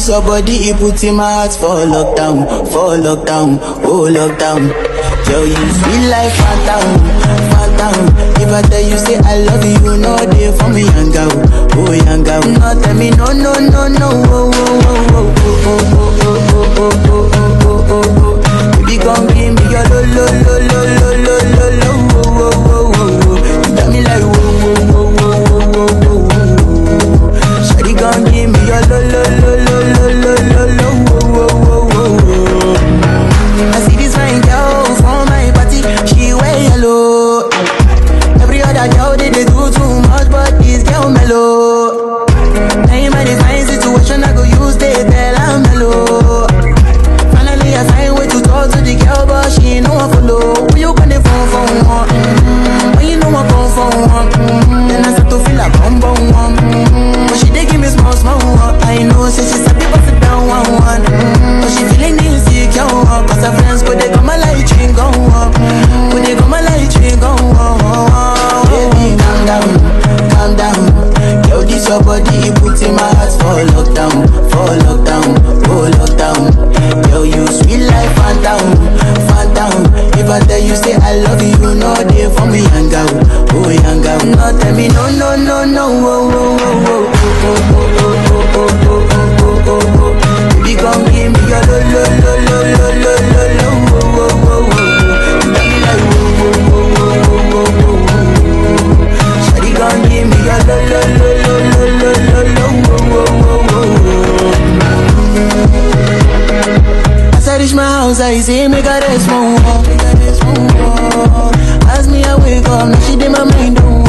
this your body, it puts in my heart for lockdown, oh lockdown. Girl, you sweet like phantom, phantom. If I tell you say I love you, no day for me, young girl, oh young girl. No tell me no, no, no, no, oh, oh, oh, oh, oh, oh, oh, oh, oh, oh, oh, oh, oh, oh. Baby, come give me your lo, lo, lo, lo, lo, lo, lo, lo, oh, oh, oh, oh, oh. You got me like whoa, whoa, whoa, whoa, whoa, whoa, whoa. Shawty, come give me your lo, lo, lo, lo, lo, lo, lo, lo, oh, oh, oh, oh, oh. I see this fine girl from my party, she wear yellow. Every other girl they do too much, but this girl mellow. Now in my divine situation, I go use they tell I'm mellow. Finally I find way to talk to the girl, but she ain't no one follow. When you gonna phone for one? When you know I come for one? Then I start to feel like bum bum one. But she dey give me small small one. I know, say she's happy but sit down one. But she feeling insecure, cause her friends go they come my light ring go on. Go they come my light ring go on. Baby, calm down, calm down. Yo, this your body, it puts in my heart for lockdown, oh lockdown. Yo, you sweet like phantom, phantom. If I tell you say I love you, no day for me, young girl, oh young girl. No tell me no, no, no, no, oh, oh, oh, oh, oh, oh, oh, oh, oh, oh, oh, oh. Baby, come give me your lo, lo, lo, lo, lo, lo, lo, lo, oh, oh, oh, oh. You got me like whoa, whoa, whoa, whoa, whoa, whoa, whoa. Shawty, come give me your lo, lo, lo, lo, lo, lo, lo, lo, oh, oh, oh, oh. As I reach my house, I see me got a small wall. As me I wake up, now she did my mind, oh.